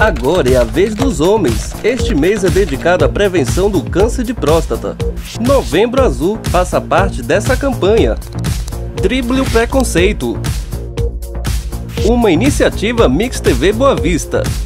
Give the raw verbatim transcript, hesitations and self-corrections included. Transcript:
Agora é a vez dos homens. Este mês é dedicado à prevenção do câncer de próstata. Novembro Azul faça parte dessa campanha. Drible o preconceito. Uma iniciativa Mix T V Boa Vista.